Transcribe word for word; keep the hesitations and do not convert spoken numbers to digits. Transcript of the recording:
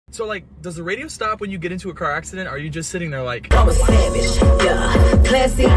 So like, does the radio stop when you get into a car accident? Or are you just sitting there like, I'm a savage, yeah, classy